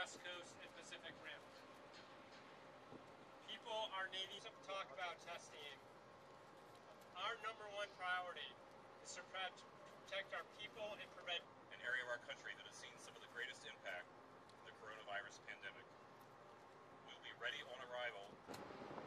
West Coast and Pacific Rim. People, our Navy, talk about testing. Our #1 priority is to protect our people and prevent an area of our country that has seen some of the greatest impact from the coronavirus pandemic. We'll be ready on arrival